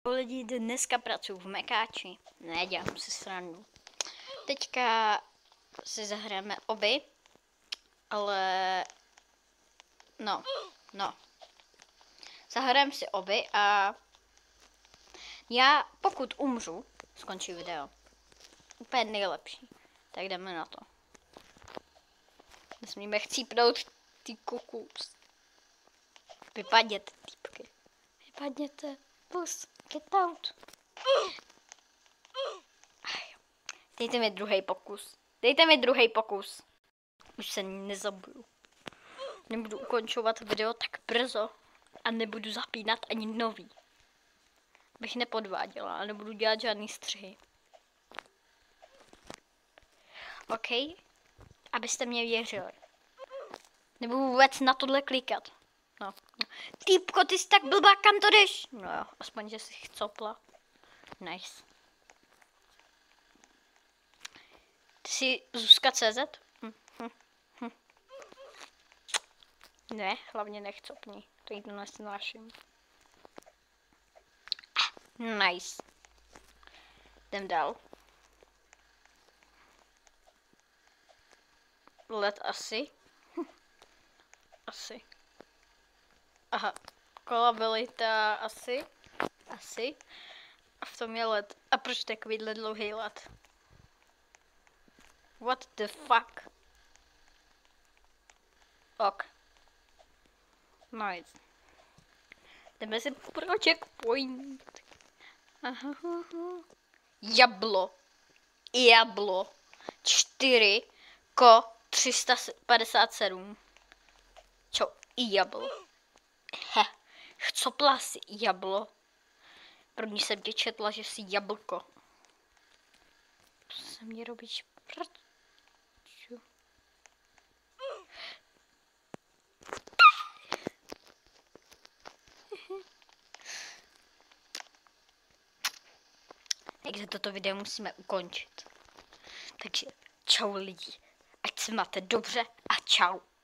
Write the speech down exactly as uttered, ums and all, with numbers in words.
Lidi, dneska pracuji v Mekáči. Ne, dělám si srandu. Teďka si zahrajeme oby, ale no, no. Zahrajeme si oby a já, pokud umřu, skončí video. Úplně nejlepší. Tak jdeme na to. Nesmíme chcípnout ty kukus. Vypadněte, týpky. Vypadněte. Pus, get out. Dejte mi druhý pokus. Dejte mi druhý pokus. Už se nezabuju. Nebudu ukončovat video tak brzo a nebudu zapínat ani nový. Bych nepodváděla a nebudu dělat žádný střihy. OK? Abyste mě věřili. Nebudu vůbec na tohle klikat. No. Týpko, ty jsi tak blbá, kam to jdeš? No jo, aspoň, že jsi chcopla. Nice. Ty jsi Zuzka tečka cé zet? Hm, hm, hm. Ne, hlavně nechcopni. To jí to nesnáším. Nice. Jdem dál. Let asi. Asi. Aha. Kolabilita asi. Asi. A v tom je led. A proč takovýhle dlouhý let? What the fuck? Ok. Nice. Jdeme si pro checkpoint. Aha. Jablo. Jablo. čtyři ko tři sta padesát sedm. Čau. I jablo. He. Chcopla si jablo. První jsem tě četla, že jsi jablko. Co se mě robíš? Praču. Takže toto video musíme ukončit. Takže čau lidi. Ať se máte dobře a čau.